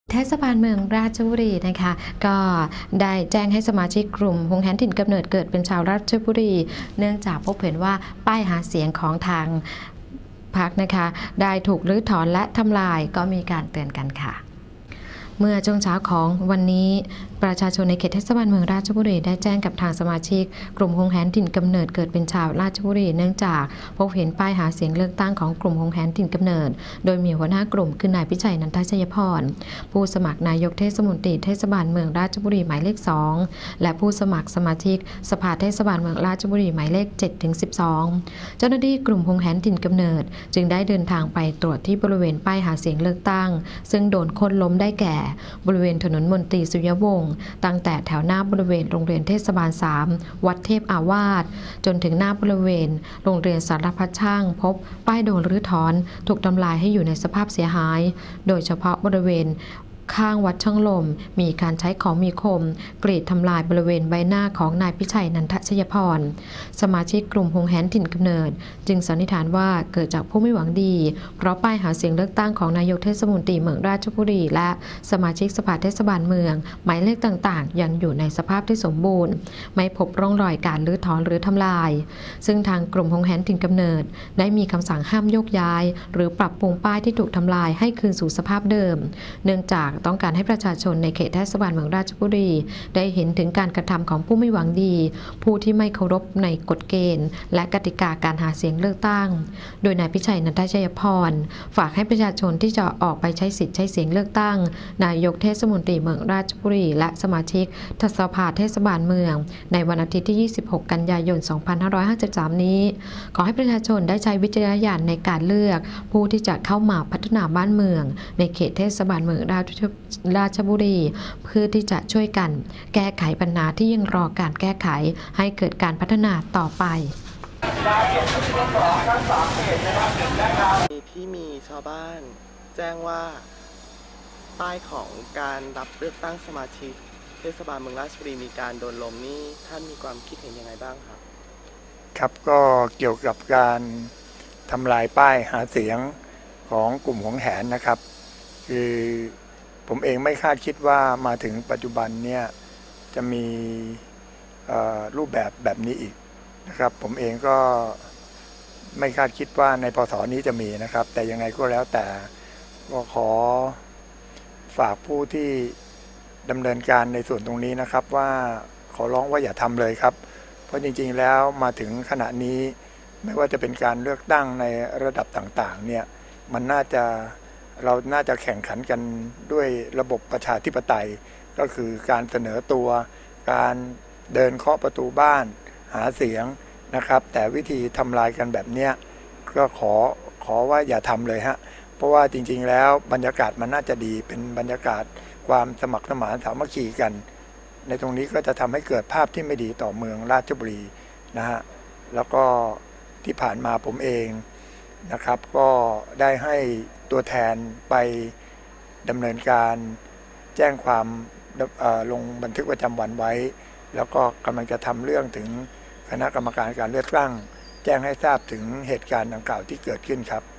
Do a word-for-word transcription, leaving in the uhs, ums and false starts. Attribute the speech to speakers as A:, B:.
A: เทศบาลเมืองราชบุรีนะคะก็ได้แจ้งให้สมาชิกกลุ่มฮงแฮนถิ่นกำเนิดเกิดเป็นชาวราชบุรีเนื่องจากพบเห็นว่าป้ายหาเสียงของทางพรรคนะคะได้ถูกรื้อถอนและทำลายก็มีการเตือนกันค่ะเมื่อช่วงเช้าของวันนี้ประชาชนในเขตเทศบาลเมืองราชบุรีได้แจ้งกับทางสมาชิกกลุ่มฮงแฮนถิ่นกำเนิดเกิดเป็นชาวราชบุรีเนื่องจากพบเห็นป้ายหาเสียงเลือกตั้งของกลุ่มฮงแฮนถิ่นกำเนิดโดยมีหัวหน้ากลุ่มคือนายพิชัยนันทชัยพรผู้สมัครนายกเทศมนตรีเทศบาลเมืองราชบุรีหมายเลขสองและผู้สมัครสมาชิกสภาเทศบาลเมืองราชบุรีหมายเลขเจ็ดถึงสิบสองเจ้าหน้าที่กลุ่มฮงแฮนถิ่นกำเนิดจึงได้เดินทางไปตรวจที่บริเวณป้ายหาเสียงเลือกตั้งซึ่งโดนคนล้มได้แก่บริเวณถนนมนตรีสุริยวงศ์ตั้งแต่แถวหน้าบริเวณโรงเรียนเทศบาลสามวัดเทพอาวาสจนถึงหน้าบริเวณโรงเรียนสารพัดช่างพบป้ายโดนรื้อถอนถูกทำลายให้อยู่ในสภาพเสียหายโดยเฉพาะบริเวณข้างวัดช่างลมมีการใช้ของมีคมกรีดทำลายบริเวณใบหน้าของนายพิชัยนันทชัยพรสมาชิกกลุ่มฮงแฮนถิ่นกำเนิดจึงสันนิษฐานว่าเกิดจากผู้ไม่หวังดีเพราะป้ายหาเสียงเลือกตั้งของนายกเทศมนตรีเมืองราชบุรีและสมาชิกสภาเทศบาลเมืองหมายเลขต่างๆยังอยู่ในสภาพที่สมบูรณ์ไม่พบร่องรอยการรื้อถอนหรือทำลายซึ่งทางกลุ่มฮงแฮนถิ่นกำเนิดได้มีคำสั่งห้ามโยกย้ายหรือปรับปรุงป้ายที่ถูกทำลายให้คืนสู่สภาพเดิมเนื่องจากต้องการให้ประชาชนในเขตเทศบาลเมืองราชบุรีได้เห็นถึงการกระทำของผู้ไม่หวังดีผู้ที่ไม่เคารพในกฎเกณฑ์และกติกาการหาเสียงเลือกตั้งโดยนายพิชัยนันทชัยพรฝากให้ประชาชนที่จะออกไปใช้สิทธิ์ใช้เสียงเลือกตั้งนายกเทศมนตรีเมืองราชบุรีและสมาชิกสภาเทศบาลเมืองในวันอาทิตย์ที่ยี่สิบหกกันยายนสองพันห้าร้อยห้าสิบสามนี้ขอให้ประชาชนได้ใช้วิจารณญาณในการเลือกผู้ที่จะเข้ามาพัฒนาบ้านเมืองในเขตเทศบาลเมืองราชบุรีเพื่อที่จะช่วยกันแก้ไขปัญหาที่ยังรอการแก้ไขให้เกิดการพัฒนาต่อไป
B: ที่มีชาวบ้านแจ้งว่าป้ายของการรับเลือกตั้งสมาชิกเทศบาลเมืองราชบุรีมีการโดนล้มนี่ท่านมีความคิดเห็นยังไงบ้างครับ
C: ครับก็เกี่ยวกับการทำลายป้ายหาเสียงของกลุ่มหงแหนนะครับคือผมเองไม่คาดคิดว่ามาถึงปัจจุบันเนี่ยจะมีรูปแบบแบบนี้อีกนะครับผมเองก็ไม่คาดคิดว่าในพศนี้จะมีนะครับแต่ยังไงก็แล้วแต่ก็ขอฝากผู้ที่ดำเนินการในส่วนตรงนี้นะครับว่าขอร้องว่าอย่าทำเลยครับเพราะจริงๆแล้วมาถึงขณะนี้ไม่ว่าจะเป็นการเลือกตั้งในระดับต่างๆเนี่ยมันน่าจะเราน่าจะแข่งขันกันด้วยระบบประชาธิปไตยก็คือการเสนอตัวการเดินเคาะประตูบ้านหาเสียงนะครับแต่วิธีทำลายกันแบบนี้ก็ขอขอว่าอย่าทำเลยฮะเพราะว่าจริงๆแล้วบรรยากาศมันน่าจะดีเป็นบรรยากาศความสมัครสมานสามัคคีกันในตรงนี้ก็จะทำให้เกิดภาพที่ไม่ดีต่อเมืองราชบุรีนะฮะแล้วก็ที่ผ่านมาผมเองนะครับก็ได้ให้ตัวแทนไปดำเนินการแจ้งความลงบันทึกประจำวันไว้แล้วก็กำลังจะทำเรื่องถึงคณะกรรมการการเลือกตั้งแจ้งให้ทราบถึงเหตุการณ์ดังกล่าวที่เกิดขึ้นครับ